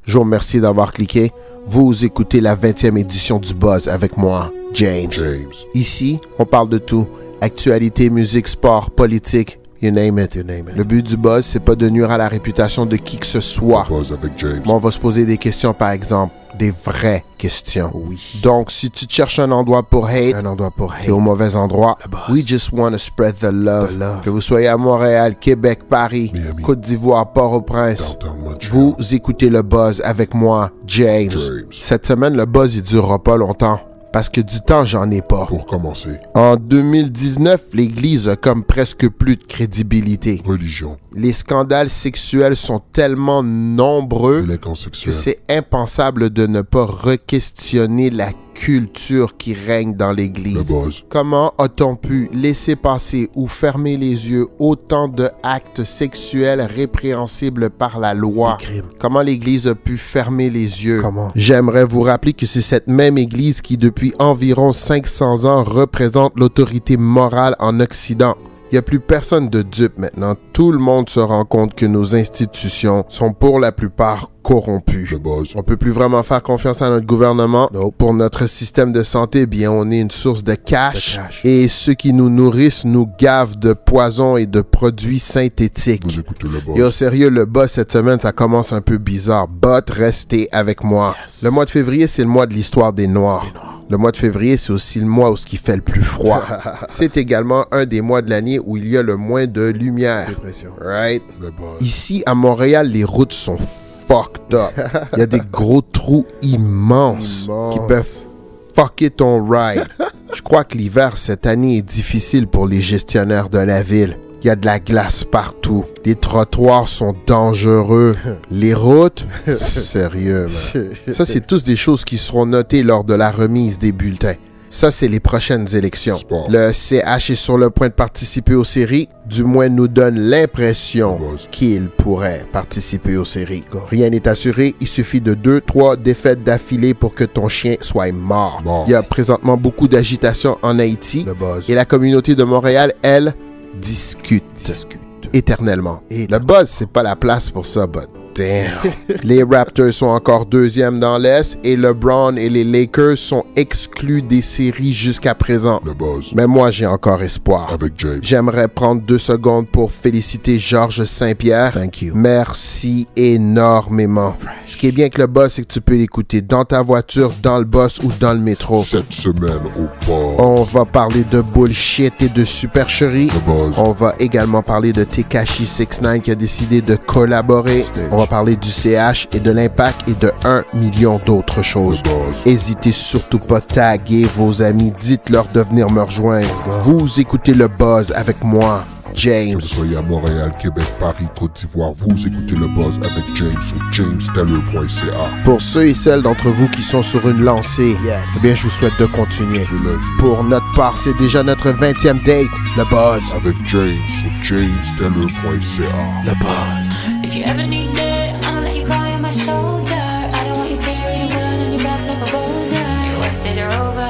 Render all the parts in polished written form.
Je vous remercie d'avoir cliqué. Vous écoutez la 20e édition du Buzz avec moi, James. Ici, on parle de tout. Actualité, musique, sport, politique, you name it. Le but du Buzz, c'est pas de nuire à la réputation de qui que ce soit. Buzz avec James. Mais on va se poser des questions, par exemple. Des vraies questions. Oui. Donc, si tu cherches un endroit pour hate, t'es au mauvais endroit. We just want to spread the love. Que vous soyez à Montréal, Québec, Paris, Miami, Côte d'Ivoire, Port-au-Prince. Vous écoutez le Buzz avec moi, James. Cette semaine, le Buzz, il durera pas longtemps. Parce que du temps, j'en ai pas. Pour commencer. En 2019, l'Église a comme presque plus de crédibilité. Religion. Les scandales sexuels sont tellement nombreux Délinquance que sexuelle. c'est impensable de ne pas re-questionner la culture qui règne dans Le l'Église. Buzz. Comment a-t-on pu laisser passer ou fermer les yeux autant de actes sexuels répréhensibles par la loi? Comment l'Église a pu fermer les yeux? J'aimerais vous rappeler que c'est cette même Église qui, depuis environ 500 ans, représente l'autorité morale en Occident. Il n'y a plus personne de dupe maintenant. Tout le monde se rend compte que nos institutions sont pour la plupart corrompues. Le Buzz. On peut plus vraiment faire confiance à notre gouvernement. Pour notre système de santé, bien, on est une source de cash. Et ceux qui nous nourrissent nous gavent de poison et de produits synthétiques. Vous écoutez le Buzz. Et au sérieux, le Buzz cette semaine, ça commence un peu bizarre. But restez avec moi. Le mois de février, c'est le mois de l'histoire des Noirs. Le mois de février, c'est aussi le mois où il fait le plus froid. C'est également un des mois de l'année où il y a le moins de lumière. Right? Le Buzz. Ici, à Montréal, les routes sont fucked up. Il y a des gros trous immenses qui peuvent fucker ton ride. Je crois que l'hiver cette année est difficile pour les gestionnaires de la ville. Il y a de la glace partout. Les trottoirs sont dangereux. Les routes, sérieux, man. Ça, c'est tous des choses qui seront notées lors de la remise des bulletins. Ça, c'est les prochaines élections. Sport. Le CH est sur le point de participer aux séries, du moins nous donne l'impression qu'il pourrait participer aux séries. Rien n'est assuré, il suffit de 2-3 défaites d'affilée pour que ton chien soit mort. Il y a présentement beaucoup d'agitation en Haïti et la communauté de Montréal, elle, discute éternellement. Le Buzz, c'est pas la place pour ça, but damn. Les Raptors sont encore deuxième dans l'Est et LeBron et les Lakers sont exclus des séries jusqu'à présent. Le Buzz. Mais moi, j'ai encore espoir. Avec James. J'aimerais prendre 2 secondes pour féliciter Georges Saint-Pierre. Thank you. Merci énormément. Ce qui est bien avec le Buzz, c'est que tu peux l'écouter dans ta voiture, dans le bus ou dans le métro. Cette semaine au Buzz. On va parler de bullshit et de supercherie. Le Buzz. On va également parler de Tekashi 69 qui a décidé de collaborer. On va parler du CH et de l'impact et de 1 million d'autres choses. Le Buzz. Hésitez surtout pas, taguer vos amis, dites-leur de venir me rejoindre. Vous écoutez le Buzz avec moi, James. Que vous soyez à Montréal, Québec, Paris, Côte d'Ivoire, vous écoutez le Buzz avec James sur jamesteller.ca. Pour ceux et celles d'entre vous qui sont sur une lancée, eh bien, je vous souhaite de continuer. Je le vis. Pour notre part, c'est déjà notre 20e date, le Buzz. Avec James sur jamesteller.ca. Le Buzz. If you ever need it, I'ma let you cry on my shoulder. I don't want you carrying your blood on your back like a boulder. Your worst days are over.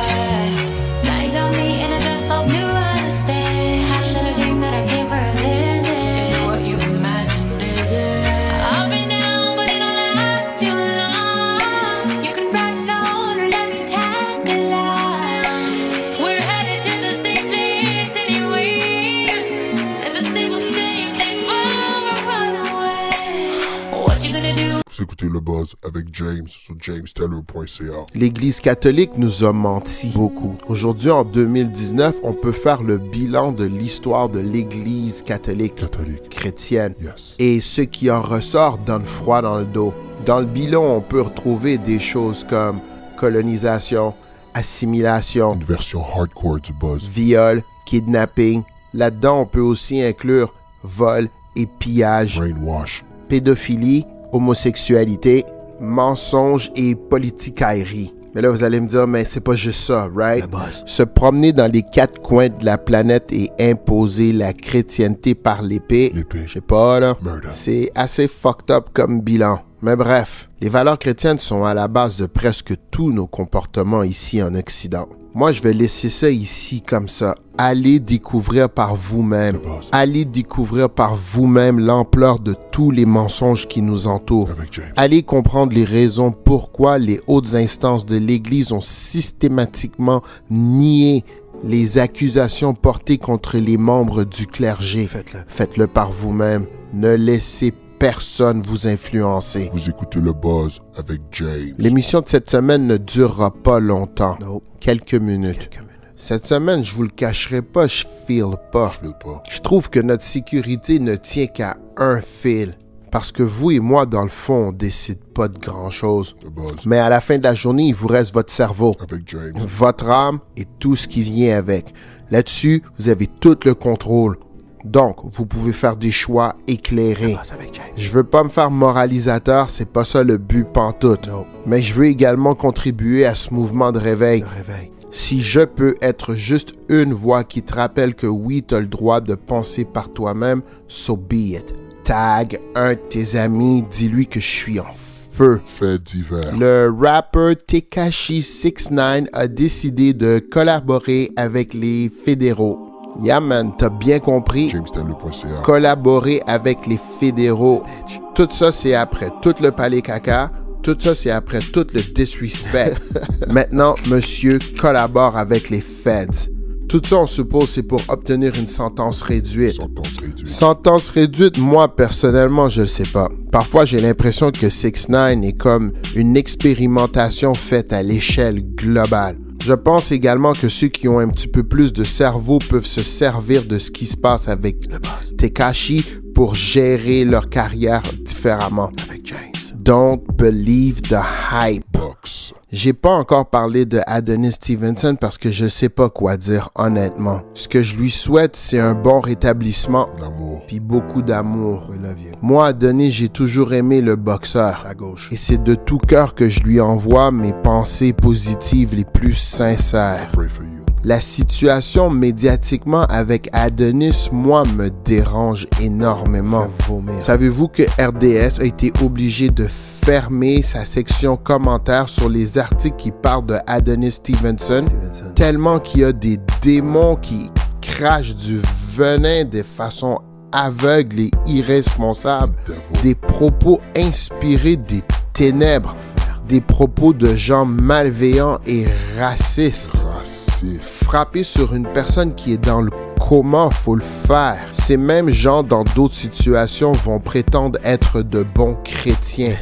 Now you got me in a dress all new as a stay. Had a little dream that I came for a visit. Is it what you imagine, is it? I've been down, but it don't last too long. You can ride on or let me tag along. We're headed to the same place anyway. If a single stay, if they fall or run away. What you gonna do? Vous écoutez le Buzz avec James sur jamesteller.ca. L'Église catholique nous a menti beaucoup. Aujourd'hui, en 2019, on peut faire le bilan de l'histoire de l'Église catholique chrétienne. Yes. Et ce qui en ressort donne froid dans le dos. Dans le bilan, on peut retrouver des choses comme colonisation, assimilation, Une version hardcore du Buzz. viol, kidnapping. Là-dedans, on peut aussi inclure vol et pillage, Brainwash. pédophilie, homosexualité, mensonge et politicaillerie. Mais là, vous allez me dire, mais c'est pas juste ça, right? Se promener dans les 4 coins de la planète et imposer la chrétienté par l'épée, L'épée. je sais pas, là, Murder. c'est assez fucked up comme bilan. Mais bref, les valeurs chrétiennes sont à la base de presque tous nos comportements ici en Occident. Moi, je vais laisser ça ici comme ça. Allez découvrir par vous-même. Allez découvrir par vous-même l'ampleur de tous les mensonges qui nous entourent. Allez comprendre les raisons pourquoi les hautes instances de l'Église ont systématiquement nié les accusations portées contre les membres du clergé. Faites-le par vous-même. Ne laissez personne vous influencer. Vous écoutez le Buzz avec James. L'émission de cette semaine ne durera pas longtemps. Quelques minutes. Cette semaine, je vous le cacherai pas, je file pas. Je trouve que notre sécurité ne tient qu'à un fil. Parce que vous et moi, dans le fond, on décide pas de grand-chose. Mais à la fin de la journée, il vous reste votre cerveau, avec James, votre âme et tout ce qui vient avec. Là-dessus, vous avez tout le contrôle. Donc, vous pouvez faire des choix éclairés. Je veux pas me faire moralisateur, c'est pas ça le but pantoute. Mais je veux également contribuer à ce mouvement de réveil. Si je peux être juste une voix qui te rappelle que oui, tu as le droit de penser par toi-même, so be it. Tag un de tes amis, dis-lui que je suis en feu. Fait divers. Le rappeur Tekashi 69 a décidé de collaborer avec les fédéraux. Yeah man, t'as bien compris. JamesTaylor.ca. Collaborer avec les fédéraux. Tout ça, c'est après tout le palais caca. Tout ça, c'est après tout le disrespect. Maintenant, monsieur collabore avec les feds. Tout ça, on suppose, c'est pour obtenir une sentence réduite. Sentence réduite, moi, personnellement, je le sais pas. Parfois, j'ai l'impression que 6ix9ine est comme une expérimentation faite à l'échelle globale. Je pense également que ceux qui ont un petit peu plus de cerveau peuvent se servir de ce qui se passe avec Tekashi pour gérer leur carrière différemment. Don't believe the hype. J'ai pas encore parlé de Adonis Stevenson parce que je sais pas quoi dire honnêtement. Ce que je lui souhaite, c'est un bon rétablissement puis beaucoup d'amour. Moi, Adonis, j'ai toujours aimé le boxeur. Et c'est de tout cœur que je lui envoie mes pensées positives les plus sincères. La situation médiatiquement avec Adonis, moi, me dérange énormément. Savez-vous que RDS a été obligé de fermer sa section commentaires sur les articles qui parlent de Adonis Stevenson, tellement qu'il y a des démons qui crachent du venin de façon aveugle et irresponsable, des propos inspirés des ténèbres, des propos de gens malveillants et racistes. Frapper sur une personne qui est dans le coma, faut le faire. Ces mêmes gens, dans d'autres situations, vont prétendre être de bons chrétiens.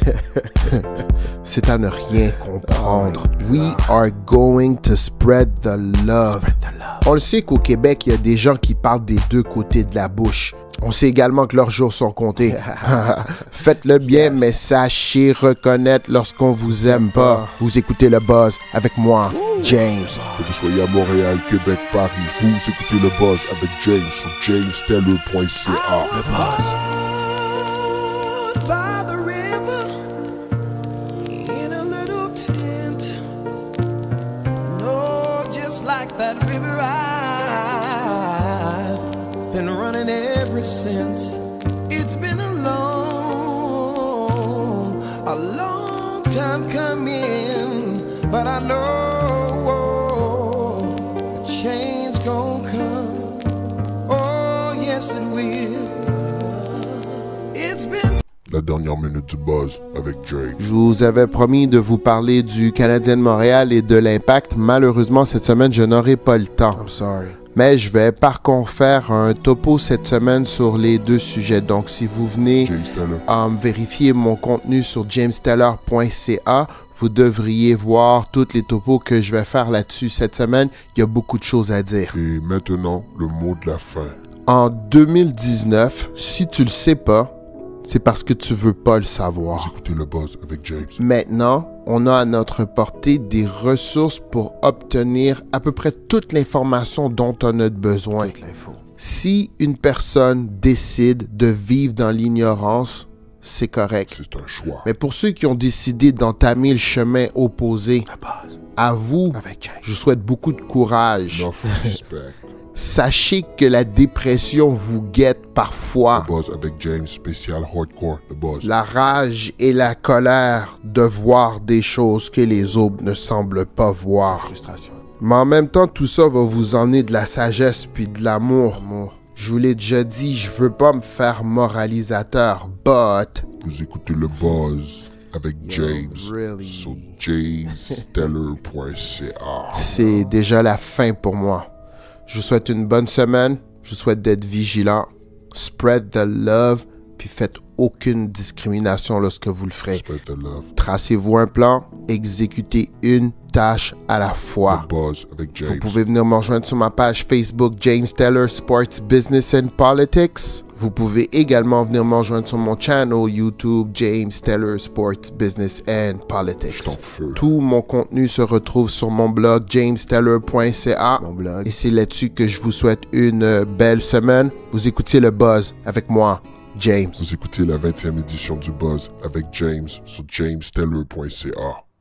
C'est à ne rien comprendre. We are going to spread the love. On le sait qu'au Québec, il y a des gens qui parlent des deux côtés de la bouche. On sait également que leurs jours sont comptés. Faites-le bien, mais sachez reconnaître lorsqu'on vous aime pas. Vous écoutez le Buzz avec moi, James. Que vous soyez à Montréal, Québec, Paris, vous écoutez le Buzz avec James sur JamesTaylor.ca. Le Buzz. By the river, in a little tent. No, just like that river I've been running ever since. It's been a long time coming, but I know a change gon' come. Oh, yes it will. It's been La dernière minute du Buzz avec James. Je vous avais promis de vous parler du Canadien de Montréal et de l'Impact. Malheureusement, cette semaine, je n'aurai pas le temps. I'm sorry. Mais je vais par contre faire un topo cette semaine sur les deux sujets. Donc, si vous venez vérifier mon contenu sur JamesTaylor.ca, vous devriez voir toutes les topos que je vais faire là-dessus cette semaine. Il y a beaucoup de choses à dire. Et maintenant, le mot de la fin. En 2019, si tu le sais pas, c'est parce que tu veux pas le savoir. Vous écoutez le Buzz avec James. Maintenant, on a à notre portée des ressources pour obtenir à peu près toute l'information dont on a besoin. Si une personne décide de vivre dans l'ignorance, c'est correct. C'est un choix. Mais pour ceux qui ont décidé d'entamer le chemin opposé, à vous, je vous souhaite beaucoup de courage. Enough respect. Sachez que la dépression vous guette parfois. Le Buzz avec James, spécial hardcore, le Buzz. La rage et la colère de voir des choses que les autres ne semblent pas voir. Mais en même temps, tout ça va vous emmener de la sagesse puis de l'amour. Je vous l'ai déjà dit, je veux pas me faire moralisateur, but... Vous écoutez le buzz avec James really? sur jamesteller.ca. C'est déjà la fin pour moi. Je vous souhaite une bonne semaine. Je vous souhaite d'être vigilant. Spread the love. Puis faites aucune discrimination lorsque vous le ferez. Spread the love. Tracez-vous un plan. Exécutez une tâche à la fois. Le buzz avec James. Vous pouvez venir me rejoindre sur ma page Facebook James Teller Sports Business and Politics. Vous pouvez également venir me rejoindre sur mon channel YouTube James Teller Sports Business and Politics. Tout mon contenu se retrouve sur mon blog jamesteller.ca. Et c'est là-dessus que je vous souhaite une belle semaine. Vous écoutez le buzz avec moi, James. Vous écoutez la 20e édition du buzz avec James sur jamesteller.ca.